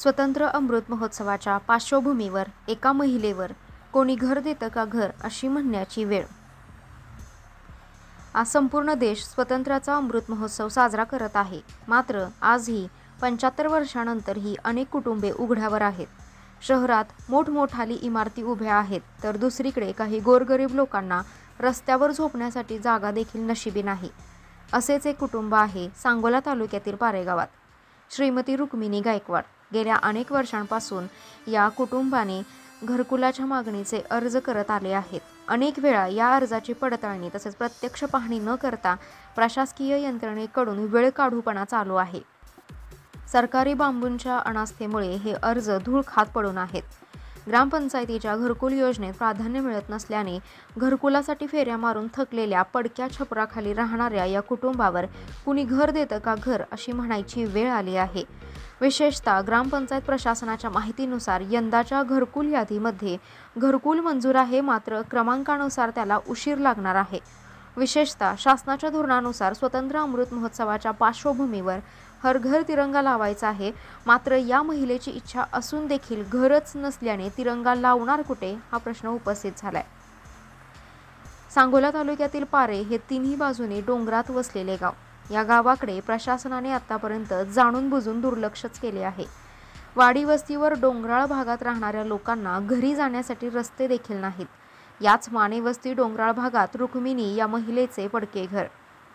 स्वतंत्र अमृत महोत्सवाच्या पार्श्वभूमीवर एका महिलेवर कोणी घर देतं का घर अशी म्हणण्याची वेळ. आज संपूर्ण देश स्वातंत्र्याचा अमृत महोत्सव साजरा करत आहे. मात्र आजही 75 वर्षांनंतरही अनेक कुटुंबे उघड्यावर आहेत. शहरात मोठमोठाली इमारती उभ्या आहेत, तर दुसरीकडे काही गोरगरीब लोकांना रस्त्यावर झोपण्यासाठी जागा देखील नशिबी नाही. असेच एक कुटुंब आहे सांगोला तालुक्यातील पारे गावात. श्रीमती रुक्मिणी गायकवाड गेल्या अनेक वर्षांपासून या कुटुंबाने घरकुलाच्या मागणीचे अर्ज करत आले आहेत. अनेक वेळा या अर्जाची पडताळणी तसेच प्रत्यक्ष पाहणी न करता प्रशासकीय यंत्रणेकडून वेळ काढूपणा चालू आहे. सरकारी बांबूंच्या अनास्थेमुळे हे अर्ज धूळ खात पडून आहेत. ग्रामपंचायतीच्या घरकुल योजनेत प्राधान्य मिळत नसल्याने घरकुलासाठी फेऱ्या मारून थकलेल्या पडक्या छपराखाली राहणाऱ्या या कुटुंबावर कुणी घर देतं का घर अशी म्हणायची वेळ आली आहे. विशेषतः ग्रामपंचायत प्रशासनाच्या माहितीनुसार यंदाच्या घरकुल यादीमध्ये घरकुल मंजूर आहे, मात्र क्रमांकानुसार त्याला उशीर लागणार आहे. विशेषतः शासनाच्या धोरणानुसार स्वतंत्र अमृत महोत्सवाच्या पार्श्वभूमीवर हर घर तिरंगा लावायचा आहे, मात्र या महिलेची इच्छा असून देखील घरच नसल्याने तिरंगा लावणार कुठे हा प्रश्न उपस्थित झालाय. सांगोला तालुक्यातील पारे हे तिन्ही बाजूने डोंगरात वसलेले गाव. या गावाकडे प्रशासनाने आतापर्यंत जाणून बुजून दुर्लक्षच केले आहे. वाडी वस्तीवर डोंगराळ भागात राहणाऱ्या लोकांना घरी जाण्यासाठी रस्ते देखील नाहीत. याच माने वस्ती डोंगराळ भागात रुक्मिणी या महिलेचे पडके घर.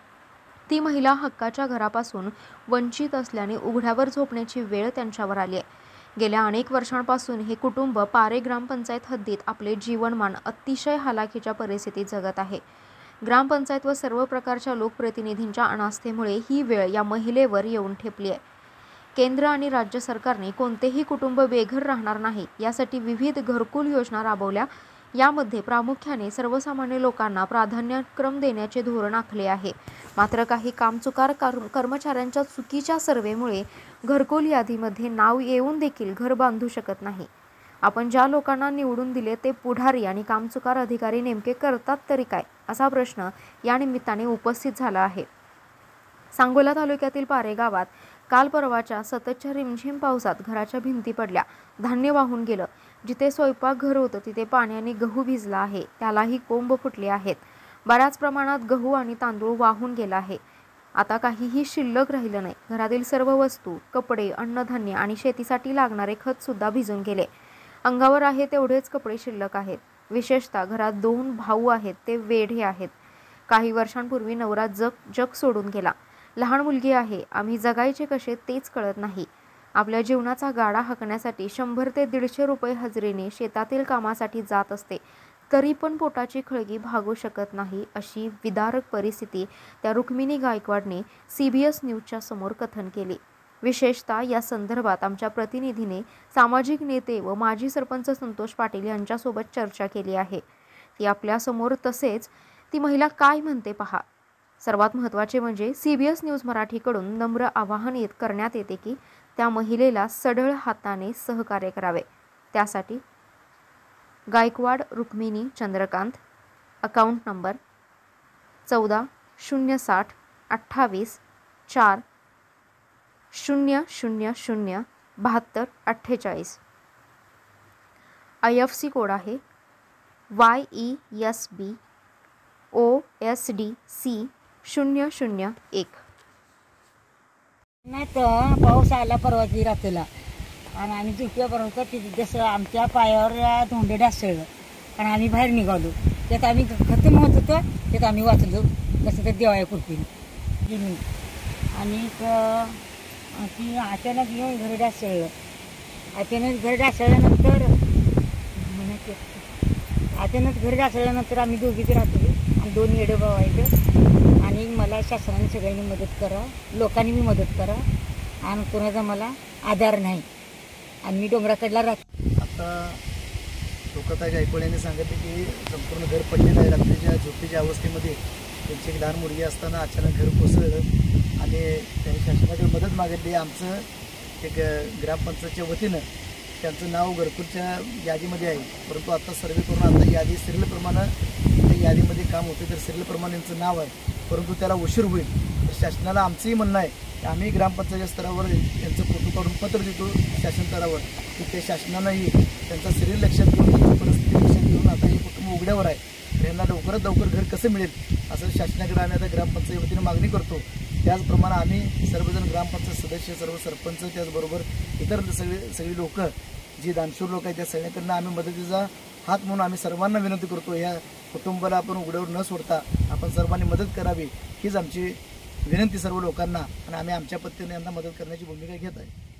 ती महिला हक्काच्या घरापासून वंचित असल्याने उघड्यावर झोपण्याची वेळ त्यांच्यावर आली आहे. गेल्या अनेक वर्षांपासून हे कुटुंब पारे ग्रामपंचायत हद्दीत आपले जीवनमान अतिशय हालाखीच्या परिस्थितीत जगत आहे. ग्रामपंचायत व सर्व प्रकारच्या लोकप्रतिनिधींच्या अनास्थेमुळे ही वेळ या महिलेवर येऊन ठेपली आहे. केंद्र आणि राज्य सरकारने कोणतेही कुटुंब बेघर राहणार नाही यासाठी विविध घरकुल योजना राबवल्या. यामध्ये प्रामुख्याने सर्वसामान्य लोकांना प्राधान्यक्रम देण्याचे धोरण आखले आहे. मात्र काही कामचुकार कर्मचाऱ्यांच्या चुकीच्या सर्व्हेमुळे घरकुल यादीमध्ये नाव येऊन देखील घर बांधू शकत नाही. आपण ज्या लोकांना निवडून दिले ते पुढारी आणि कामचुकार अधिकारी नेमके करतात तरी काय, असा प्रश्न या निमित्ताने उपस्थित झाला आहे. सांगोला तालुक्यातील पारे गावात काल परवाच्या सततच्या रिमझिम पावसात घराच्या भिंती पडल्या, धान्य वाहून गेलं. जिथे स्वयंपाकघर होतं तिथे पाण्याने गहू भिजला आहे, त्यालाही कोंब फुटले आहेत. बऱ्याच प्रमाणात गहू आणि तांदूळ वाहून गेला आहे. आता काहीही शिल्लक राहिलं नाही. घरातील सर्व वस्तू, कपडे, अन्नधान्य आणि शेतीसाठी लागणारे खत सुद्धा भिजून गेले. अंगावर आहे तेवढेच कपडे शिल्लक आहेत. विशेषतः घरात 2 भाऊ आहेत, ते वेढे आहेत. काही वर्षांपूर्वी नवरा जग सोडून गेला. लहान मुलगी आहे. आम्ही जगायचे कसे तेच कळत नाही. आपल्या जीवनाचा गाडा हाकण्यासाठी 100 ते 150 रुपये हजेरीने शेतातील कामासाठी जात असते, तरी पण पोटाची खळगी भागू शकत नाही. अशी विदारक परिस्थिती त्या रुक्मिणी गायकवाडने CBS न्यूजच्या समोर कथन केली. विशेषतः या संदर्भात आमच्या प्रतिनिधीने सामाजिक नेते व माजी सरपंच संतोष पाटील यांच्यासोबत चर्चा केली आहे. ती आपल्यासमोर, तसेच ती महिला काय म्हणते पहा. सर्वात महत्त्वाचे म्हणजे CBS न्यूज मराठीकडून नम्र आवाहन करण्यात येते की त्या महिलेला सढळ हाताने सहकार्य करावे. त्यासाठी Gaikwad Rukmini Chandrakant, account number 14 060 28 4 000 72 48. IFC code आहे YESB OSDC 001. नाही तर पाऊस आला परवाची रात्रीला आणि आम्ही झोपल्या बरोबर तिथे जसं आमच्या पायावर धोंडे ढासळलं आणि आम्ही बाहेर निघालो. त्यात आम्ही खतम होत होतं, त्यात आम्ही वाचलो कसं तर देवाया कृपेने. आणि ती अचानक येऊन घरी ढासळलं. अचानक घरी ढासळल्यानंतर आम्ही दोघीच राहतो आणि 2 येडे भाऊ आहेत. आणि मला शासनाने सगळ्यांनी मदत करा, लोकांनी मी मदत करा, आणि कोणाचा मला आधार नाही आणि मी डोंगराकडला राहतो. आता टोकताई गायकवाड यांनी सांगितले की संपूर्ण घर पडलेलं आहे. रात्रीच्या झोपेच्या अवस्थेमध्ये त्यांची एक लहान मुलगी असताना अचानक घर कोसळलं आणि त्यांनी शासनाकडे मदत मागितली. आमचं एक ग्रामपंचायतच्या वतीनं त्यांचं नाव घरकुलच्या यादीमध्ये आहे, परंतु आता सर्वे करून आता यादी सिरियलप्रमाणे त्या यादीमध्ये काम होते, तर सिरियलप्रमाणे यांचं नाव आहे, परंतु त्याला उशीर होईल. तर शासनाला आमचंही म्हणणं आहे आम्ही ग्रामपंचायत स्तरावर यांचं फोटो काढून पत्र देतो शासन स्तरावर की ते शासनानंही त्यांचा शरीर लक्षात घेऊन त्यांची परिस्थिती लक्षात घेऊन आता हे कुटुंब उघड्यावर आहे, यांना लवकरात लवकर घर कसं मिळेल असं शासनाकडे आम्ही आता ग्रामपंचायत वतीने मागणी करतो. त्याचप्रमाणे आम्ही सर्वजण ग्रामपंचायत सदस्य, सर्व सरपंच, त्याचबरोबर इतर सगळी लोक जी दानशूर लोक आहेत त्या सगळ्यांकडनं आम्ही मदतीचा हात म्हणून आम्ही सर्वांना विनंती करतो. या कुटुंबाला आपण उघड्यावर न सोडता आपण सर्वांनी मदत करावी हीच आमची विनंती सर्व लोकांना, आणि आम्ही आमच्या पद्धतीने यांना मदत करण्याची भूमिका घेत आहे.